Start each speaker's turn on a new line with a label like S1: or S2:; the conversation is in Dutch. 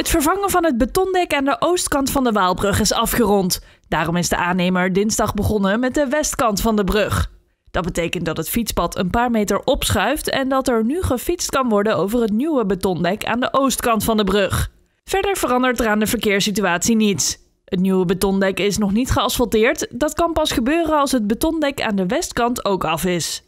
S1: Het vervangen van het betondek aan de oostkant van de Waalbrug is afgerond. Daarom is de aannemer dinsdag begonnen met de westkant van de brug. Dat betekent dat het fietspad een paar meter opschuift en dat er nu gefietst kan worden over het nieuwe betondek aan de oostkant van de brug. Verder verandert er aan de verkeerssituatie niets. Het nieuwe betondek is nog niet geasfalteerd. Dat kan pas gebeuren als het betondek aan de westkant ook af is.